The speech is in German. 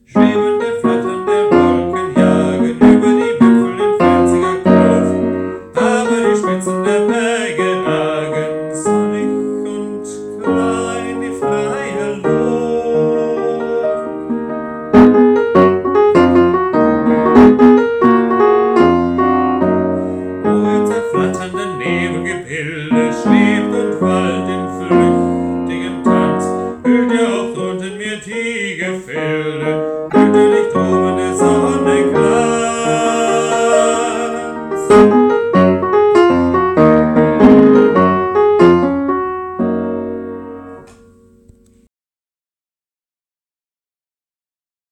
Schwebende, flatternde Wolken jagen über die Wipfel in felsiger Kluft, aber die Spitzen der Berge ragen sonnig und klar in die freie Luft. Woher zerflatternde Nebelgebilde schwebt und wallt in flüchtigem Tanz, hüllt ja auch drunten mir die Gefilde, hüllt nicht oben der Sonne Glanz.